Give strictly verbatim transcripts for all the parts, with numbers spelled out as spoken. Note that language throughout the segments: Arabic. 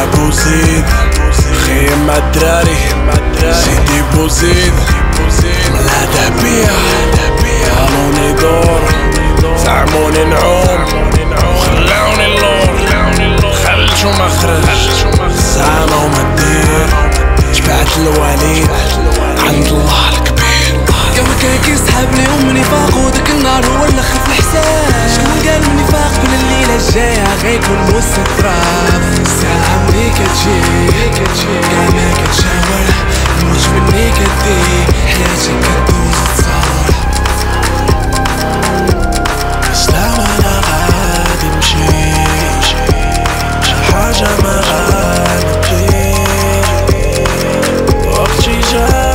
بوزيد خيم مع الدراري سيدي بوزيد ملا دهبية قالوني دور زعموني نعوم وخلاوني اللور خلجو مخرج زعما وما دير جبعت الواليد عند الله الكبير. كما كان كيسحب ليهم من نفاق وداك النهار هو اللي خف الحساب. شكون قال من نفاق بلا الليلة الجاية غيكون موس التراب. الساعة ملي كتجي كاع ما كتشاور الموت مني كدي حياتك كدوز تصور. اسلام انا غادي نمشي شي حاجة ما غنبغي وقتي جا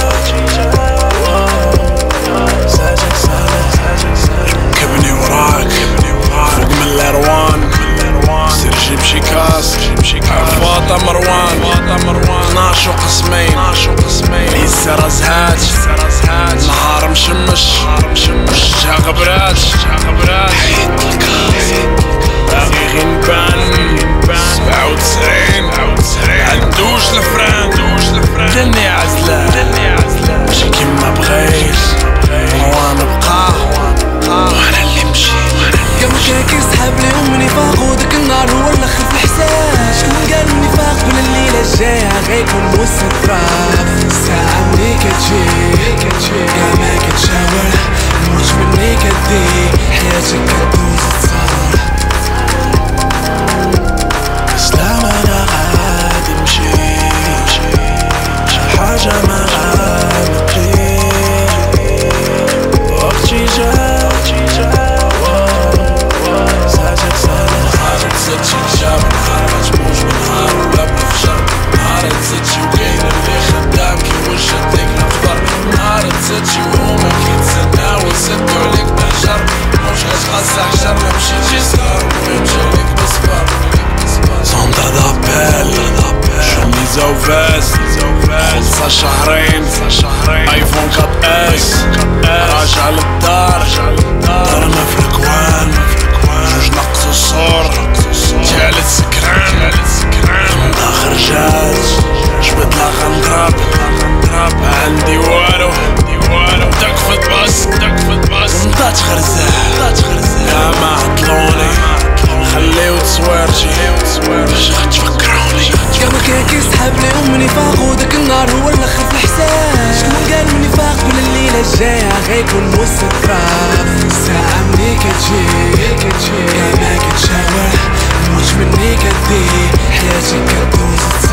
كبني وراك فوق من الاروان سير جيب شي كاس عفاطة مروان ناشو قسمين ليسا رزهات نهار مشمش جا غبرات حيد الكاس باغي غي نبان سبعة وتسعين عندوش الفران دني عزلة ماشي كيما بغيت وانا بقى وانا اللي مشيت. كما كان كيسحب ليهم من نفاق وداك النهار هو اللي خف الحساب. شكون قال من نفاق بلا الليلة الجاية غيكون موس التراب. الساعة ملي كتجي كاع ما كتشاور الموت مني كدي حياتك كدوز تصور. اسلام انا غادي نمشي شي حاجة ما غنبغي وقتي جا ساعتك سنة نهار تزيد شي جاب نهار ما تموش بنهار وباب الفجر نهار تزيد شي وكاين اللي خدام كي وجد ديك الأخبار نهار تزيد شي وهما كيتسناو يسدو عليك بالجر موش غتقص حجر ما مشيتي صغار ويمشي ليك بصبار سونتر دابيل شوميزا وفاس خلصة شهرين ايفون كاب اس راجع للدار درنا في الكوان جوج نقصو الصور جالت سكران كنا خرجات جبد لا غنضرب عندي والو داك في الباص ونطات غرزات يا ما عطلوني خليو تصويرتي باش غتفكروني. كما كان كيسحب ليهم من نفاق وداك النهار هو اللي خف الحساب. شكون قال من نفاق بلا الليلة الجاية غيكون موس التراب. الساعة ملي كتجي كاع ما كتشاور الموت مني كدي حياتك كدوز.